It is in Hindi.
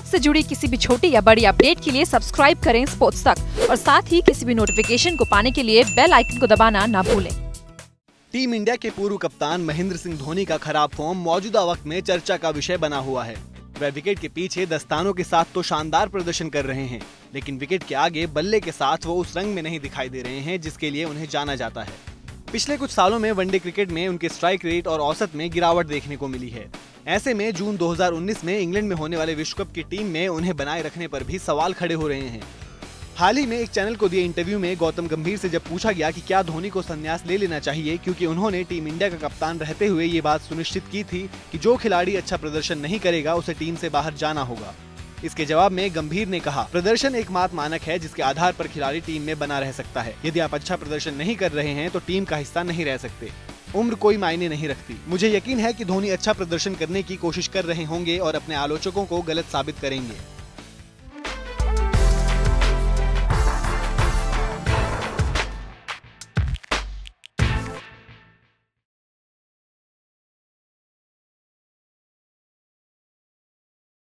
स्पोर्ट्स से जुड़ी किसी भी छोटी या बड़ी अपडेट के लिए सब्सक्राइब करें स्पोर्ट्स तक और साथ ही किसी भी नोटिफिकेशन को पाने के लिए बेल आइकन को दबाना ना भूलें। टीम इंडिया के पूर्व कप्तान महेंद्र सिंह धोनी का खराब फॉर्म मौजूदा वक्त में चर्चा का विषय बना हुआ है। वह विकेट के पीछे दस्तानों के साथ तो शानदार प्रदर्शन कर रहे हैं, लेकिन विकेट के आगे बल्ले के साथ वो उस रंग में नहीं दिखाई दे रहे हैं जिसके लिए उन्हें जाना जाता है। पिछले कुछ सालों में वनडे क्रिकेट में उनके स्ट्राइक रेट और औसत में गिरावट देखने को मिली है। ऐसे में जून 2019 में इंग्लैंड में होने वाले विश्व कप की टीम में उन्हें बनाए रखने पर भी सवाल खड़े हो रहे हैं। हाल ही में एक चैनल को दिए इंटरव्यू में गौतम गंभीर से जब पूछा गया कि क्या धोनी को संन्यास ले लेना चाहिए, क्योंकि उन्होंने टीम इंडिया का कप्तान रहते हुए ये बात सुनिश्चित की थी कि जो खिलाड़ी अच्छा प्रदर्शन नहीं करेगा उसे टीम से बाहर जाना होगा। इसके जवाब में गंभीर ने कहा, प्रदर्शन एकमात्र मानक है जिसके आधार पर खिलाड़ी टीम में बना रह सकता है। यदि आप अच्छा प्रदर्शन नहीं कर रहे हैं तो टीम का हिस्सा नहीं रह सकते। उम्र कोई मायने नहीं रखती। मुझे यकीन है कि धोनी अच्छा प्रदर्शन करने की कोशिश कर रहे होंगे और अपने आलोचकों को गलत साबित करेंगे।